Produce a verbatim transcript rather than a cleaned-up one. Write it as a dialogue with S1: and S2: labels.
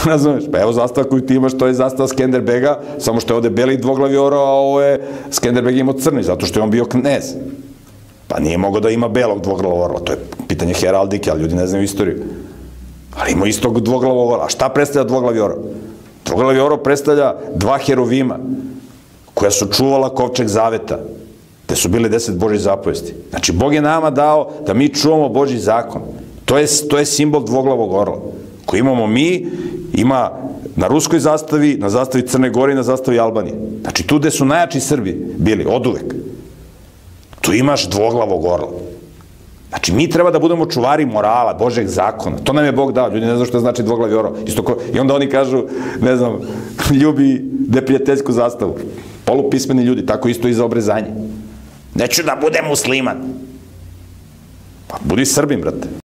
S1: Razumeš? Pa evo zastava koju ti imaš, to je zastava Skenderbega, samo što je ovde beli dvoglavi orao, a ovo je Skenderbeg imao crni, zato što je on bio knez. Pa nije mogao da ima belog dvoglavog orla, to je pitanje heraldike, ali ljudi ne znaju istoriju. Ali ima istog dvoglavog orla. A šta predstavlja dvoglavi orao? Dvoglavi orao predstavlja dva herovima koja su čuvala kovčeg zaveta, gde su bili deset Božjih zapovesti. Znači, Bog je nama dao da mi čuvamo Božji zakon. To je, to je simbol dvoglavog orla, koji imamo mi, ima na ruskoj zastavi, na zastavi Crne Gore i na zastavi Albanije. Znači, tu gde su najjači Srbi bili, oduvek. Tu imaš dvoglavog orla. Znači, mi treba da budemo čuvari morala, Božjeg zakona. To nam je Bog dao. Ljudi ne znaju što znači dvoglavi orao. I onda oni kažu, ne znam, ljubi neprijateljsku zastavu. Polupismeni ljudi, tako isto i za obrezanje. Neću da budem musliman. Pa budi Srbin, brate.